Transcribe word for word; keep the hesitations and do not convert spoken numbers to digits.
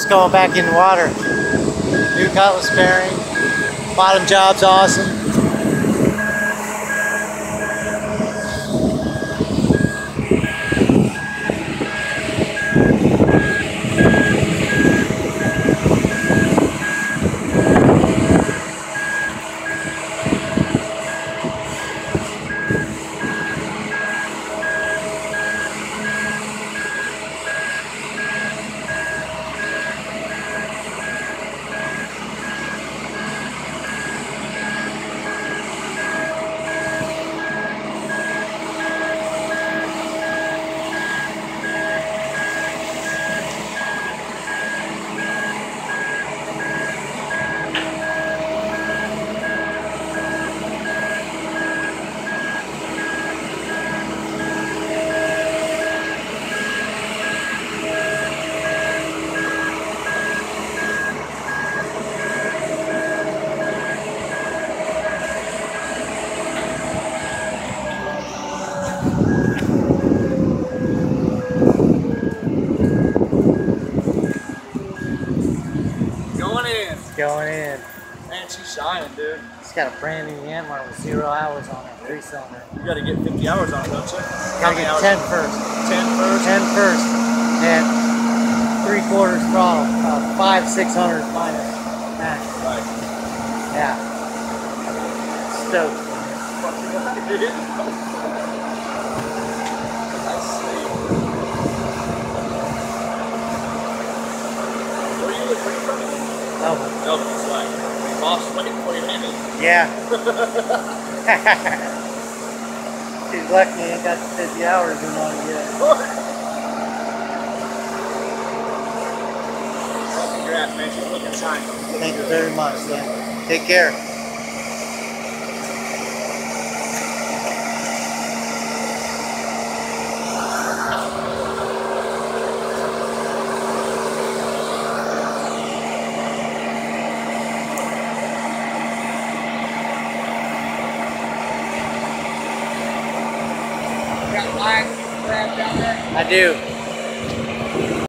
Just going back in the water. New cutlass bearing. Bottom job's awesome. Going in. Going in. Man, she's shining, dude. It's got a brand new Yanmar with zero hours on it, three cylinder. You gotta get fifty hours on it, don't you? Gotta get ten first. ten first? ten first. And three quarters throttle. Uh, five, six hundred minus max. Right. Yeah. Stoked. I see. Where are you, where are you from? Oh, No, it's like, boss waiting for you, maybe. yeah. She's lucky he ain't got the fifty hours in on it yet. Congrats, man. She's looking shiny. Thank you very much, man. Take care. Got black crab down there? I do.